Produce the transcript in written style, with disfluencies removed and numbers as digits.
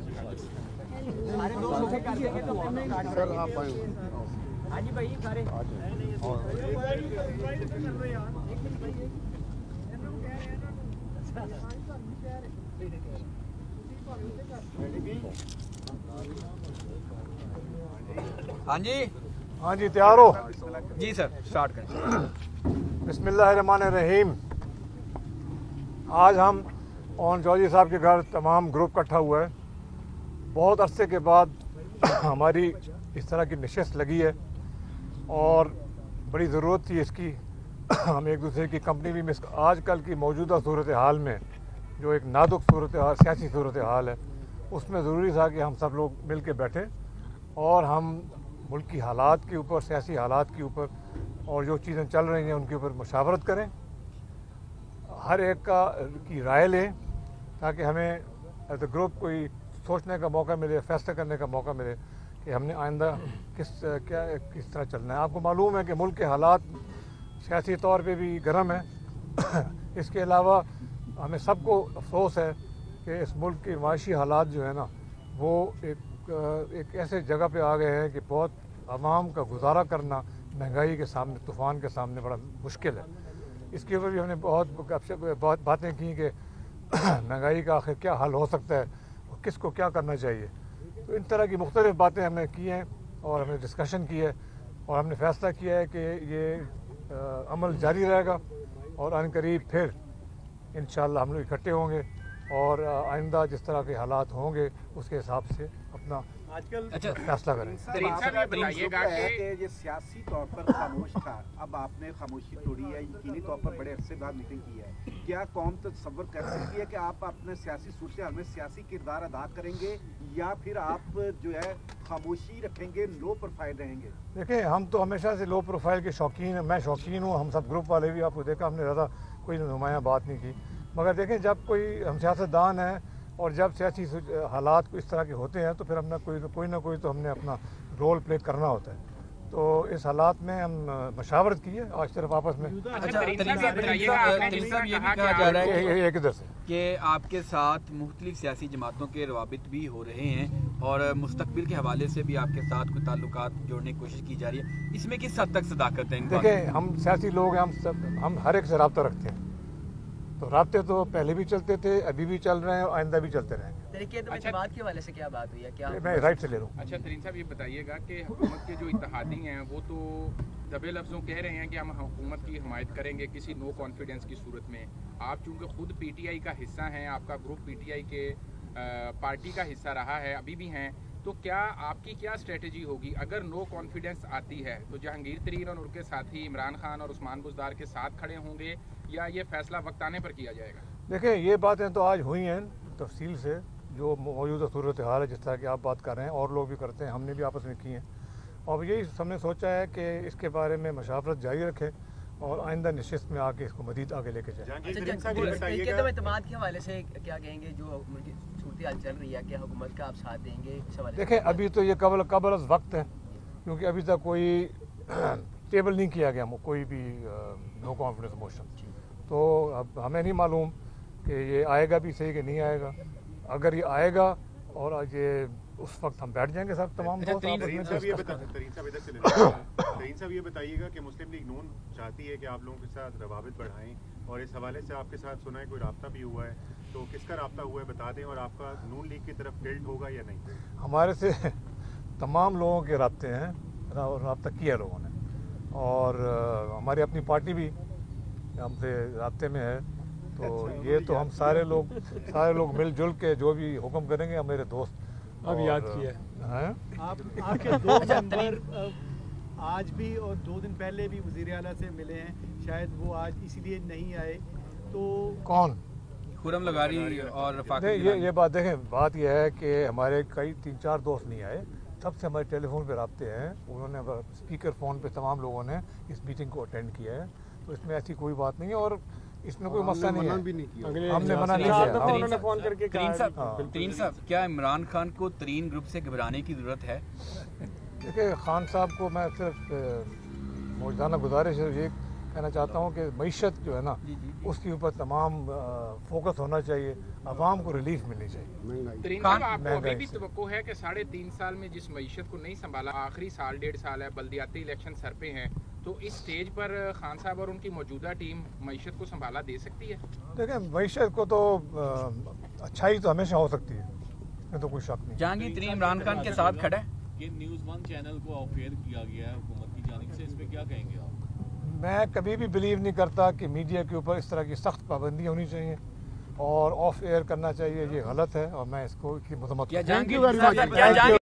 Sir आप आए। हाँ जी भाई सारे हाँ जी तैयार हो? जी सर स्टार्ट करें। बिस्मिल्लाहिर्रहमानिर्रहीम। आज हम ओन जॉर्जी साहब के घर तमाम ग्रुप इकट्ठा हुआ है। बहुत अरसे के बाद हमारी इस तरह की नशिस्त लगी है और बड़ी ज़रूरत थी इसकी। हम एक दूसरे की कंपनी भी मिस आजकल की मौजूदा सूरत हाल में जो एक नाजुक सूरत हाल, सियासी सूरत हाल है, उसमें ज़रूरी था कि हम सब लोग मिल के बैठें और हम मुल्क की हालात के ऊपर, सियासी हालात के ऊपर और जो चीज़ें चल रही हैं उनके ऊपर मुशावरत करें, हर एक की राय लें ताकि हमें एज अ ग्रुप कोई सोचने का मौका मिले, फैसला करने का मौका मिले कि हमने आइंदा किस तरह चलना है। आपको मालूम है कि मुल्क के हालात सियासी तौर पे भी गर्म है। इसके अलावा हमें सबको अफसोस है कि इस मुल्क के माशी हालात जो है ना वो एक ऐसे जगह पे आ गए हैं कि बहुत आवाम का गुजारा करना महंगाई के सामने, तूफ़ान के सामने बड़ा मुश्किल है। इसके ऊपर भी हमने बहुत बातें की कि महंगाई का आखिर क्या हल हो सकता है और किसको क्या करना चाहिए। तो इन तरह की मुख्तलिफ बातें हमने की हैं और हमने डिस्कशन की है और हमने फ़ैसला किया है कि ये अमल जारी रहेगा और अनकरीब फिर इंशाअल्लाह हम लोग इकट्ठे होंगे और आइंदा जिस तरह के हालात होंगे उसके हिसाब से अपना आजकल फैसला करें। बताइएगा कि ये सियासी तौर पर खामोश था, अब आपने खामोशी तोड़ी है, यकीनी तौर पर बड़े अरसे बाद मीटिंग की है। क्या कौम तसव्वुर कर सकती है कि आप अपने सियासी सूरत हाल में सियासी किरदार अदा करेंगे या फिर आप जो है खामोशी रखेंगे, लो प्रोफाइल रहेंगे? देखिए, हम तो हमेशा से लो प्रोफाइल के शौकीन हैं। मैं शौकीन हूँ, हम सब ग्रुप वाले भी आपको देखा, हमने ज़्यादा कोई नुमायाँ बात नहीं की। मगर देखें, जब कोई हम सियासतदान हैं और जब सियासी हालात को इस तरह के होते हैं तो फिर हमने कोई ना कोई तो हमने अपना रोल प्ले करना होता है। तो इस हालात में हम मशावरत की है आज सिर्फ आपस में। एक इधर से कि आपके साथ मुख्तलिफ सियासी जमातों के रवाबित भी हो रहे हैं और मुस्तकबिल के हवाले से भी आपके साथ कोई ताल्लुकात जोड़ने की कोशिश की जा रही है, इसमें किस हद तक सदाकत है? देखिए, हम सियासी लोग हैं, हम हर एक से रब्ता रखते हैं। तो राब्ते तो पहले भी चलते थे, अभी भी चल रहे हैं और आइंदा भी चलते रहेंगे। बात के हवाले से क्या बात हुई है? क्या मैं राइट से ले रहा हूँ। अच्छा तरीन साहब, ये बताइएगा कि हुकूमत के जो इत्तेहादी हैं वो तो दबे लफ्ज़ों कह रहे हैं कि हम हुकूमत की हिमायत करेंगे किसी नो कॉन्फिडेंस की सूरत में। आप चूँकि खुद पीटीआई का हिस्सा हैं, आपका ग्रुप पीटीआई के पार्टी का हिस्सा रहा है, अभी भी हैं, तो क्या आपकी क्या स्ट्रेटजी होगी अगर नो कॉन्फिडेंस आती है? तो जहांगीर तरीन और उनके साथी इमरान खान और उस्मान बुज़दार के साथ खड़े होंगे या ये फैसला वक्त आने पर किया जाएगा? देखिए, ये बातें तो आज हुई हैं तफसील से, जो मौजूदा सूरत हाल है जिस तरह की आप बात कर रहे हैं और लोग भी करते हैं, हमने भी आपस में की हैं और यही हमने सोचा है कि इसके बारे में मशावरत जारी रखें और आइंदा नशिस्त में आके इसको मज़ीद आगे लेके जाएं। एतमाद के हवाले से क्या कहेंगे? जो सूरत हाल चल रही है, क्या हुकूमत का आप साथ देंगे? देखें, अभी तो ये कबल वक्त है क्योंकि अभी तक कोई टेबल नहीं किया गया कोई भी नो कॉन्फिडेंस मोशन। तो अब हमें नहीं मालूम कि ये आएगा भी सही कि नहीं आएगा। अगर ये आएगा और आज ये उस वक्त हम बैठ जाएंगे सब तमाम दोस्त। तरीन साहब ये बताइएगा कि मुस्लिम लीग नून चाहती है कि आप लोगों के साथ रवाबित बढ़ाएं और इस हवाले से आपके साथ सुना है कोई राब्ता भी हुआ है, तो किसका राब्ता हुआ है बता दें और आपका नून लीग की तरफ टिल्ट होगा या नहीं? हमारे से तमाम लोगों के राब्ते हैं, राब्ता किया लोगों ने और हमारी अपनी पार्टी भी हमसे राब्ते में है। तो ये तो हम सारे लोग मिलजुल के जो भी हुक्म करेंगे, हम मेरे दोस्त अब याद किया है आपके दो मेंबर आज भी और 2 दिन पहले भी वज़ीर आला से मिले हैं, शायद वो आज इसीलिए नहीं आए। तो कौन? खुरम लगारी और रफ़ाक। ये बात देखें, बात यह है कि हमारे कई 3-4 दोस्त नहीं आए, सबसे हमारे टेलीफोन पे राब्ते हैं, उन्होंने स्पीकर फ़ोन पे तमाम लोगों ने इस मीटिंग को अटेंड किया है। तो इसमें ऐसी कोई बात नहीं है और इसमें कोई मसला नहीं है। हमने मना नहीं किया। उन्होंने फोन करके तरीन साहब, क्या इमरान खान को तरीन ग्रुप से घबराने की ज़रूरत है? देखिए, खान साहब को मैं सिर्फ मौजूदा गुजारिश है ये कहना चाहता हूँ कि मईशत जो है ना उसके ऊपर तमाम फोकस होना चाहिए, आवाम को रिलीफ मिलनी चाहिए। तरीन साहब, आपको अभी भी तवक्को है कि 3.5 साल में जिस मईशत को नहीं संभाला, आखिरी साल 1.5 साल है, बल्दियाती इलेक्शन सर पे हैं, तो इस स्टेज पर खान साहब और उनकी मौजूदा टीम मईशत को संभाला दे सकती है? देखिए, मईशत को तो अच्छाई तो हमेशा हो सकती है, इसमें तो कोई शक नहीं। जहांगीर तरीन इमरान खान के साथ खड़ा है कि न्यूज़ 1 चैनल को ऑफ एयर किया गया है हुकूमत की जानिब से, इस पे क्या कहेंगे आप? मैं कभी भी बिलीव नहीं करता कि मीडिया के ऊपर इस तरह की सख्त पाबंदियाँ होनी चाहिए और ऑफ एयर करना चाहिए, ये गलत है और मैं इसको की मजम्मत क्या